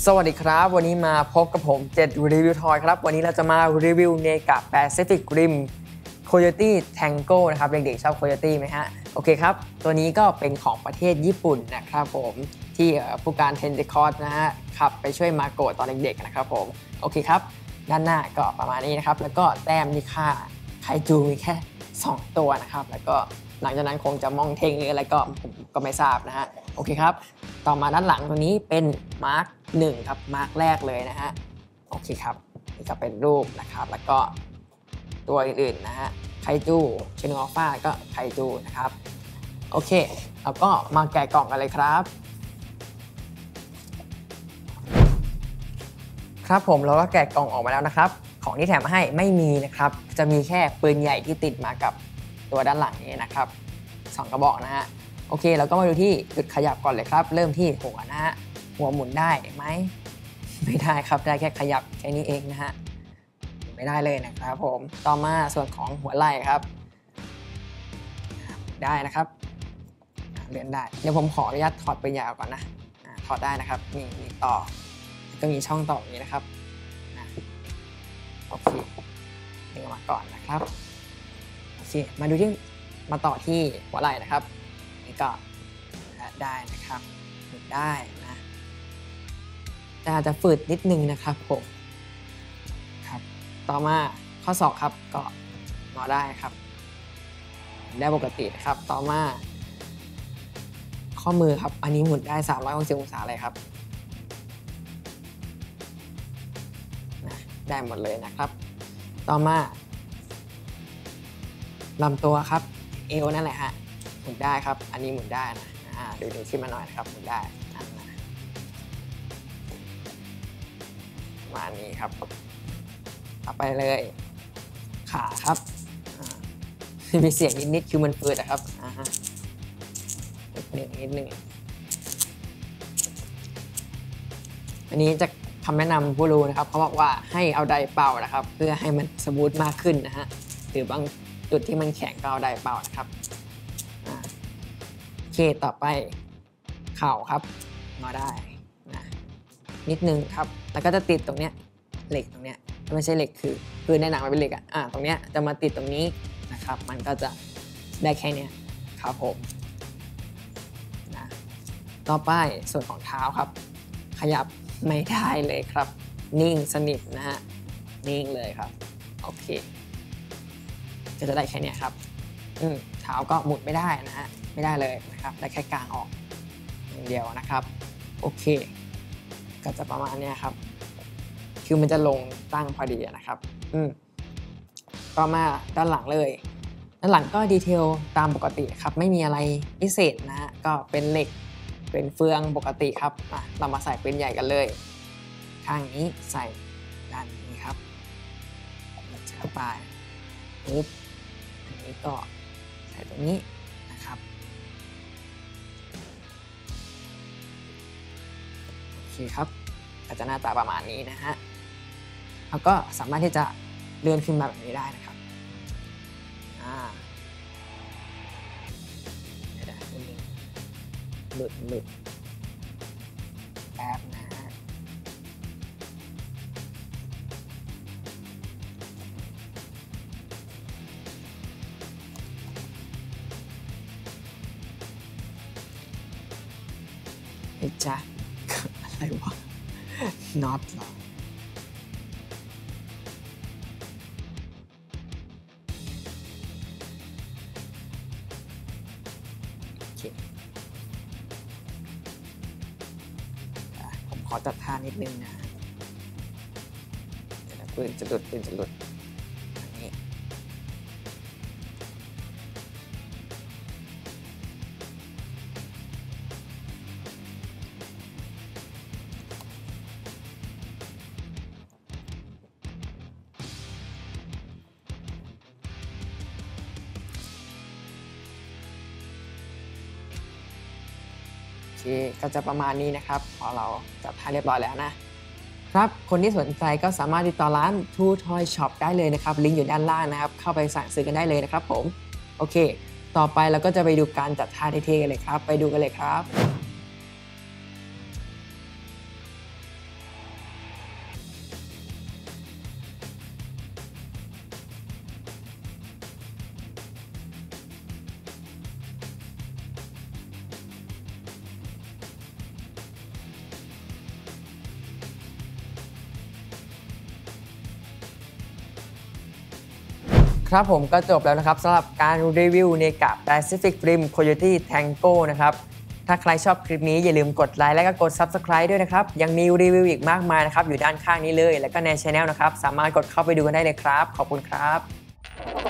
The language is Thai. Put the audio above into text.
สวัสดีครับวันนี้มาพบกับผม7รีวิวทอยครับวันนี้เราจะมารีวิวเนกะ Pacific Rim Coyote Tango นะครับเด็กๆชอบ Coyote ไหมฮะโอเคครับตัวนี้ก็เป็นของประเทศญี่ปุ่นนะครับผมที่ผู้การเทนเดคอร์สนะฮะขับไปช่วยมาโกะตอนเด็กๆนะครับผมโอเคครับด้านหน้าก็ประมาณนี้นะครับแล้วก็แต้มนี่ค่าไคจูมีแค่2ตัวนะครับแล้วก็หลังจากนั้นคงจะมองเทงหรืออะไรก็ผมก็ไม่ทราบนะฮะโอเคครับต่อมาด้านหลังตัวนี้เป็นมาร์ค1ครับมาร์คแรกเลยนะฮะโอเคครับนี่ก็เป็นรูปนะครับแล้วก็ตัวอื่นๆนะฮะไคจูเชนอัลฟาก็ไคจูนะครับโอเคแล้วก็มาแกะกล่องกันเลยครับครับผมเราก็แกะกล่องออกมาแล้วนะครับของที่แถมมาให้ไม่มีนะครับจะมีแค่ปืนใหญ่ที่ติดมากับตัวด้านหลังนี้นะครับ2กระบอกนะฮะโอเคเราก็มาดูที่จุดขยับก่อนเลยครับเริ่มที่หัวนะฮะหัวหมุนได้ไหมไม่ได้ครับได้แค่ขยับแค่นี้เองนะฮะไม่ได้เลยนะครับผมต่อมาส่วนของหัวไหล่ครับได้นะครับเลื่อนได้เดี๋ยวผมขออนุญาตถอดปืนใหญ่ออกก่อนนะถอดได้นะครับนี่มีต่อก็มีช่องต่ออย่างนี้นะครับโอเคดึงออกมาก่อนนะครับโอเคมาต่อที่หัวไหล่นะครับนี่ก็ได้นะครับหมุนได้นะแต่อาจจะฝืดนิดนึงนะครับผมครับต่อมาข้อศอกครับก็งอได้ครับได้ปกตินะครับต่อมาข้อมือครับอันนี้หมุนได้360องศาเลยครับได้หมดเลยนะครับต่อมาลำตัวครับเอวนั่นแหละฮะหมุนได้ครับอันนี้หมุนได้นะดูขึ้นมาหน่อยนะครับหมุนได้ประมาณนี้ครับต่อไปเลยขาครับมีเสียงนิดๆคือมันฝืดนะครับนิดนึงอันนี้จะคำแนะนำผู้รู้นะครับเขาบอกว่าให้เอาไดเป่านะครับเพื่อให้มันสมูทมากขึ้นนะฮะหรือบางจุดที่มันแข็งก็เอาไดเป่านะครับโอเคต่อไปเข่าครับงอได้นะนิดนึงครับแล้วก็จะติดตรงเนี้ยเหล็กตรงเนี้ยไม่ใช่เหล็กคือในหนังมันเป็นเหล็กตรงเนี้ยจะมาติดตรงนี้นะครับมันก็จะได้แค่นี้ครับผมนะต่อไปส่วนของเท้าครับขยับไม่ได้เลยครับนิ่งสนิทนะฮะนิ่งเลยครับโอเคก็จะได้แค่นี้ครับเท้าก็หมุนไม่ได้นะฮะไม่ได้เลยนะครับได้แค่กางออกอย่างเดียวนะครับโอเคก็จะประมาณนี้ครับคือมันจะลงตั้งพอดีนะครับต่อมาด้านหลังเลยด้านหลังก็ดีเทลตามปกติครับไม่มีอะไรพิเศษนะฮะก็เป็นเหล็กเป็นเฟืองปกติครับเรามาใส่ปืนใหญ่กันเลยข้างนี้ใส่ด้านนี้ครับเข้าไปปึ๊บอันนี้ก็ใส่ตรงนี้นะครับโอเคครับก็จะหน้าตาประมาณนี้นะฮะแล้วก็สามารถที่จะเลื่อนขึ้นมาแบบนี้ได้นะครับหลุดแป๊บนะฮะไอ้จ๊ะอะไรวะน็อตเหรอผมขอจัดท่านิดนึงนะปืนจะหลุดอันนี้ก็จะประมาณนี้นะครับพอเราจับท่าเรียบร้อยแล้วนะครับคนที่สนใจก็สามารถติดต่อร้าน Two Toy Shop ได้เลยนะครับลิงก์อยู่ด้านล่างนะครับเข้าไปสั่งซื้อกันได้เลยนะครับผมโอเคต่อไปเราก็จะไปดูการจัดท่าเท่ๆกันเลยครับไปดูกันเลยครับครับผมก็จบแล้วนะครับสำหรับการรีวิวเนกะ Pacific Rim Coyote Tango นะครับถ้าใครชอบคลิปนี้อย่าลืมกดไลค์และก็กด Subscribe ด้วยนะครับยังมีรีวิวอีกมากมายนะครับอยู่ด้านข้างนี้เลยแล้วก็ใน Channel นะครับสามารถกดเข้าไปดูกันได้เลยครับขอบคุณครับ